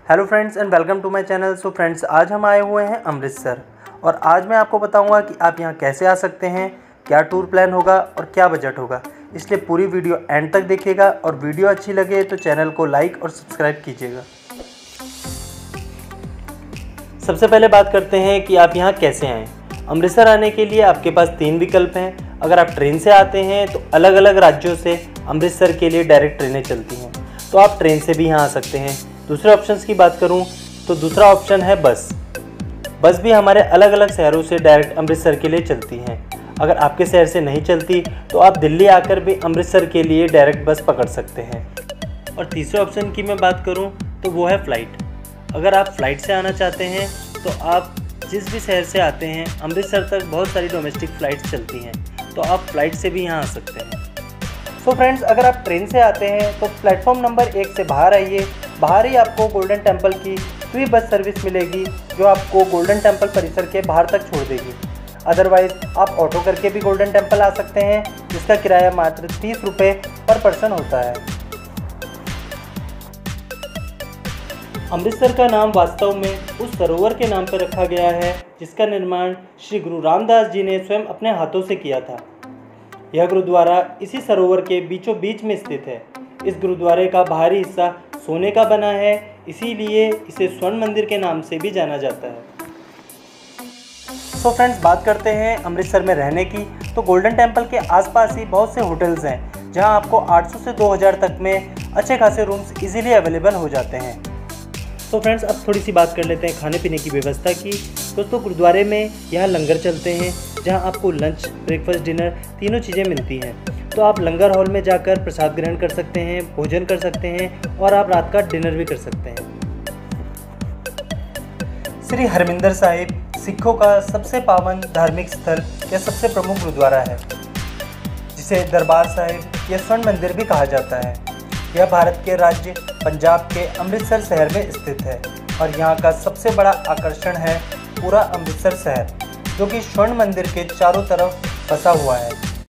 Hello friends and welcome to my channel. So friends, आज हम आए हुए हैं अमृतसर और आज मैं आपको बताऊंगा कि आप यहां कैसे आ सकते हैं, क्या टूर प्लान होगा और क्या बजट होगा। इसलिए पूरी वीडियो एंड तक देखिएगा और वीडियो अच्छी लगे तो चैनल को लाइक और सब्सक्राइब कीजिएगा। सबसे पहले बात करते हैं कि आप यहाँ कैसे आएँ। अमृतसर आने के लिए आपके पास 3 विकल्प हैं। अगर आप ट्रेन से आते हैं तो अलग अलग राज्यों से अमृतसर के लिए डायरेक्ट ट्रेनें चलती हैं, तो आप ट्रेन से भी यहाँ आ सकते हैं। दूसरे ऑप्शंस की बात करूँ तो दूसरा ऑप्शन है बस भी हमारे अलग अलग शहरों से डायरेक्ट अमृतसर के लिए चलती हैं। अगर आपके शहर से नहीं चलती तो आप दिल्ली आकर भी अमृतसर के लिए डायरेक्ट बस पकड़ सकते हैं। और तीसरे ऑप्शन की मैं बात करूँ तो वो है फ़्लाइट। अगर आप फ़्लाइट से आना चाहते हैं तो आप जिस भी शहर से आते हैं अमृतसर तक बहुत सारी डोमेस्टिक फ़्लाइट्स चलती हैं, तो आप फ़्लाइट से भी यहाँ आ सकते हैं। सो फ्रेंड्स, अगर आप ट्रेन से आते हैं तो प्लेटफॉर्म नंबर 1 से बाहर आइए। बाहर ही आपको गोल्डन टेम्पल की फ्री बस सर्विस मिलेगी जो आपको गोल्डन टेम्पल परिसर के बाहर तक छोड़ देगी। अदरवाइज़ आप ऑटो करके भी गोल्डन टेम्पल आ सकते हैं, जिसका किराया मात्र 30 रुपये पर पर्सन होता है। अमृतसर का नाम वास्तव में उस सरोवर के नाम पर रखा गया है जिसका निर्माण श्री गुरु रामदास जी ने स्वयं अपने हाथों से किया था। यह गुरुद्वारा इसी सरोवर के बीचों बीच में स्थित है। इस गुरुद्वारे का बाहरी हिस्सा सोने का बना है, इसीलिए इसे स्वर्ण मंदिर के नाम से भी जाना जाता है। तो फ्रेंड्स, बात करते हैं अमृतसर में रहने की। तो गोल्डन टेम्पल के आसपास ही बहुत से होटल्स हैं जहां आपको 800 से 2000 तक में अच्छे खासे रूम्स इजीली अवेलेबल हो जाते हैं। तो फ्रेंड्स, अब थोड़ी सी बात कर लेते हैं खाने पीने की व्यवस्था की। दोस्तों, गुरुद्वारे में यहाँ लंगर चलते हैं जहाँ आपको लंच, ब्रेकफास्ट, डिनर तीनों चीज़ें मिलती हैं। तो आप लंगर हॉल में जाकर प्रसाद ग्रहण कर सकते हैं, भोजन कर सकते हैं और आप रात का डिनर भी कर सकते हैं। श्री हरमिंदर साहिब सिखों का सबसे पावन धार्मिक स्थल या सबसे प्रमुख गुरुद्वारा है, जिसे दरबार साहिब या स्वर्ण मंदिर भी कहा जाता है। यह भारत के राज्य पंजाब के अमृतसर शहर में स्थित है और यहाँ का सबसे बड़ा आकर्षण है पूरा अमृतसर शहर, जो कि स्वर्ण मंदिर के चारों तरफ बसा हुआ है।